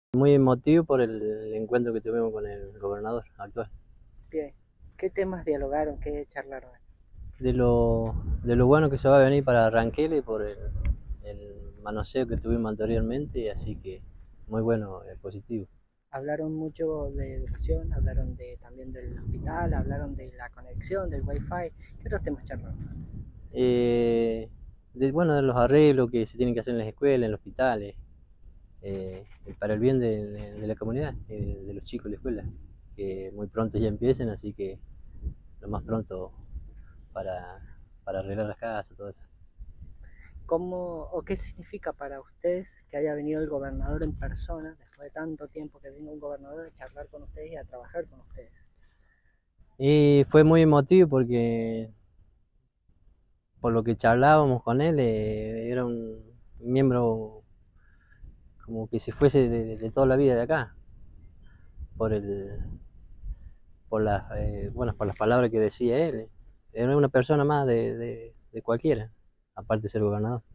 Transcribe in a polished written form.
Muy emotivo por el encuentro que tuvimos con el gobernador actual. Bien. ¿Qué temas dialogaron? ¿Qué charlaron? De lo bueno que se va a venir para Ranquel y por el manoseo que tuvimos anteriormente, así que muy bueno, positivo. Hablaron mucho de educación, hablaron también del hospital, hablaron de la conexión, del wifi. ¿Qué otros temas charlaron? Eh, bueno, de los arreglos que se tienen que hacer en las escuelas, en los hospitales, para el bien de la comunidad, de los chicos de la escuela, que muy pronto ya empiecen, así que lo más pronto para, para arreglar las casas, todo eso. ¿Cómo o qué significa para ustedes que haya venido el gobernador en persona, después de tanto tiempo que vino un gobernador a charlar con ustedes y a trabajar con ustedes? Y fue muy emotivo porque por lo que charlábamos con él, era un miembro como que si fuese de toda la vida de acá, por el, bueno, por las palabras que decía él. Era una persona más de cualquiera, aparte de ser gobernador.